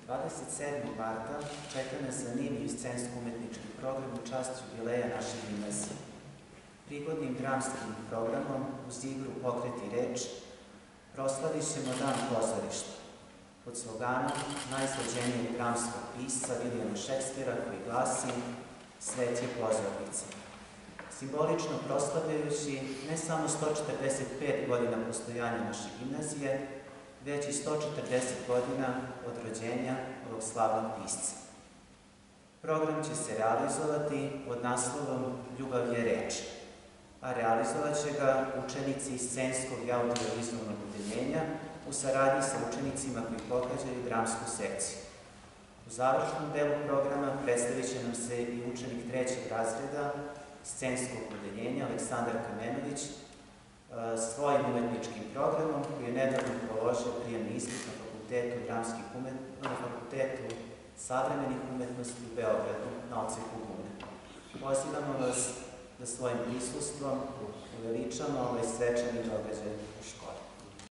27. marta čeka nas zanimljiv scensko-umetnički program u čast jubileja naše gimnazije. Prigodnim dramskim programom uz igru Pokret i reč proslavit ćemo Dan pozorišta pod sloganom najslađenijeg dramskog pisca Vilijama Šekspira koji glasi Svet je pozornica. Simbolično proslavljajući ne samo 145 godina postojanja naše gimnazije, već i 140 godina od rođenja ovog slavnog pisca. Program će se realizovati pod naslovom Ljubav je reč, a realizovat će ga učenici iz scenskog i audio-vizualnog odeljenja u saradnji sa učenicima koji pohađaju dramsku sekciju. U završnom delu programa predstavit će nam se i učenik 3. razreda scenskog odeljenja Aleksandar Kamenović svojim umetničkim programom koji je nedavno položio prijemni ispit na Fakultetu savremenih umetnosti u Beogradu na odseku Gume. Pozivamo vas da svojim prisustvom uveličamo ovaj svečani događaj u školi.